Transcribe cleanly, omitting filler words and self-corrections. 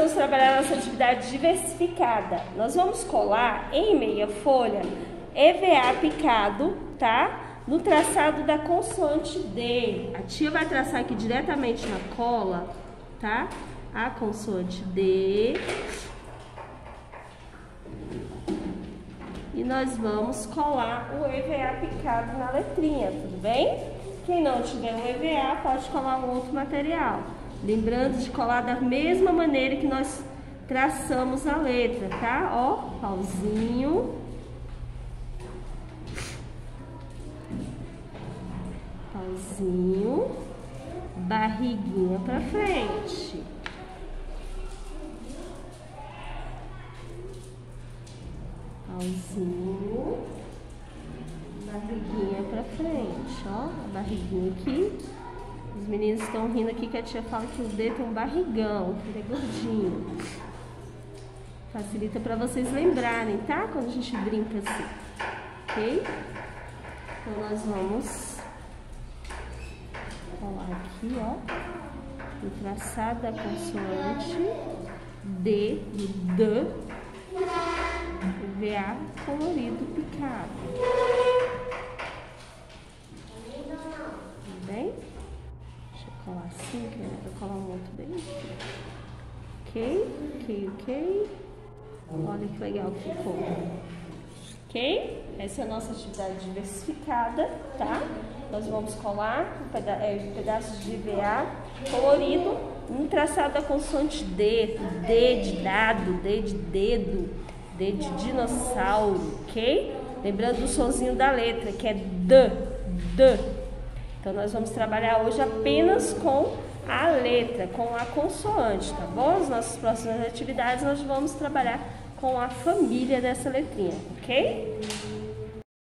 vamos trabalhar nossa atividade diversificada. Nós vamos colar em meia folha EVA picado, tá? No traçado da consoante D. A tia vai traçar aqui diretamente na cola, tá? A consoante D. E nós vamos colar o EVA picado na letrinha, tudo bem? Quem não tiver um EVA pode colar um outro material. Lembrando de colar da mesma maneira que nós traçamos a letra, tá? Ó, pauzinho. Pauzinho. Barriguinha pra frente. Pauzinho. Barriguinha pra frente, ó. A barriguinha aqui. Os meninos estão rindo aqui que a tia fala que o D tem um barrigão, que ele é gordinho. Facilita pra vocês lembrarem, tá? Quando a gente brinca assim, ok? Então nós vamos colar aqui, ó, no traçado da consoante D, do D, EVA colorido picado. Tudo bem? Colar assim, que eu vou colar um outro bem aqui. Ok. Olha que legal que ficou. Ok? Essa é a nossa atividade diversificada, tá? Nós vamos colar pedaços de EVA colorido no traçado da consoante D. D de dado, D de dedo, D de dinossauro, ok? Lembrando do sonzinho da letra, que é D. Então, nós vamos trabalhar hoje apenas com a letra, com a consoante, tá bom? As nossas próximas atividades nós vamos trabalhar com a família dessa letrinha, ok?